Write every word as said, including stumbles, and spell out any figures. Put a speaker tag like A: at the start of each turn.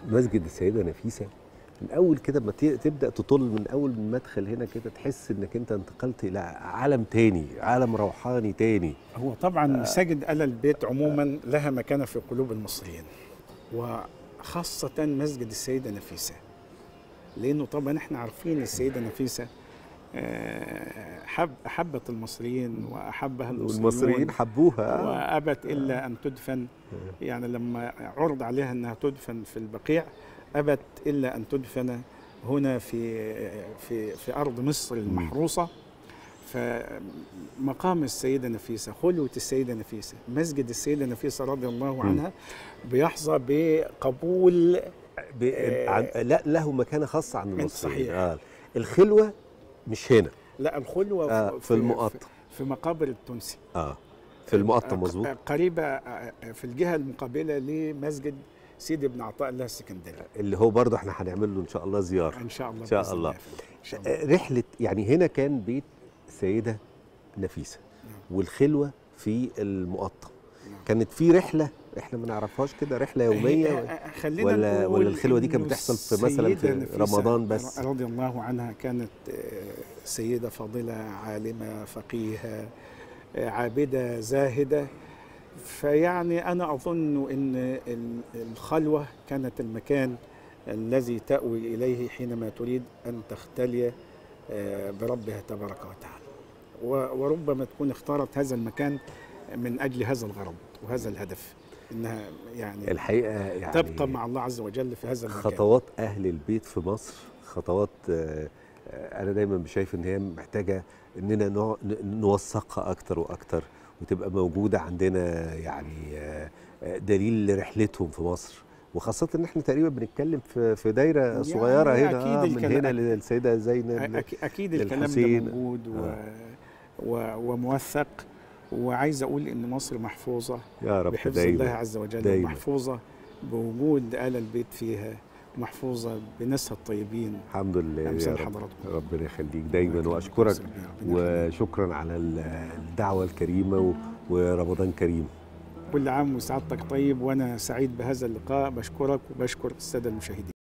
A: مسجد السيدة نفيسة من أول كده ما تبدأ تطل من أول من مدخل هنا كده تحس إنك أنت انتقلت إلى عالم تاني، عالم روحاني تاني.
B: هو طبعا مساجد آل البيت عموما لها مكانة في قلوب المصريين، وخاصة مسجد السيدة نفيسة، لأنه طبعا احنا عارفين السيدة نفيسة حب أحبت المصريين وأحبها المصريون،
A: والمصريين حبوها
B: وأبت إلا أن تدفن. يعني لما عرض عليها أنها تدفن في البقيع أبت إلا أن تدفن هنا في في في أرض مصر المحروسة. فمقام السيدة نفيسة، خلوة السيدة نفيسة، مسجد السيدة نفيسة رضي الله عنها بيحظى بقبول
A: ب... آه لا له مكانة خاصة عن المصريين.
B: صحيح.
A: آه. الخلوة مش هنا،
B: لا الخلوة
A: آه
B: في,
A: في المقطم،
B: في, في مقابر التونسي.
A: اه في المقطم مظبوط،
B: قريبة في الجهة المقابلة لمسجد سيدي بن عطاء الله السكندري،
A: اللي هو برضه احنا هنعمل له ان شاء الله زيارة
B: ان شاء الله.
A: ان شاء الله. شاء الله. رحلة يعني هنا كان بيت السيدة نفيسة، نعم. والخلوة في المقطم، نعم. كانت في رحلة احنا ما نعرفهاش كده، رحلة يومية ولا ولا الخلوة دي كانت بتحصل في مثلا في رمضان بس؟
B: رضي الله عنها كانت سيدة فاضلة عالمة فقيهة عابدة زاهدة. فيعني أنا أظن أن الخلوة كانت المكان الذي تأوي إليه حينما تريد أن تختلي بربها تبارك وتعالى، وربما تكون اختارت هذا المكان من أجل هذا الغرض وهذا الهدف، إنها يعني
A: الحقيقة يعني
B: تبقى مع الله عز وجل في هذا المكان.
A: خطوات أهل البيت في مصر خطوات أنا دايما شايف إن هي محتاجة إننا نوثقها أكتر وأكتر وتبقى موجودة عندنا، يعني دليل لرحلتهم في مصر، وخاصة إن إحنا تقريبا بنتكلم في في دايرة صغيرة يعني هنا، آه من هنا للسيدة زينب.
B: أكيد الكلام ده موجود و آه. وموثق، وعايز أقول إن مصر محفوظة
A: يا رب
B: بحفظ
A: دايما
B: الله عز وجل،
A: دايما.
B: محفوظة بوجود آل البيت فيها، محفوظة بناسها الطيبين.
A: الحمد لله يا رب.
B: حضراتكم
A: ربنا يخليك دايما، واشكرك وشكرا على الدعوه الكريمه ورمضان كريم.
B: كل عام وسعادتك طيب، وانا سعيد بهذا اللقاء، بشكرك وبشكر الساده المشاهدين.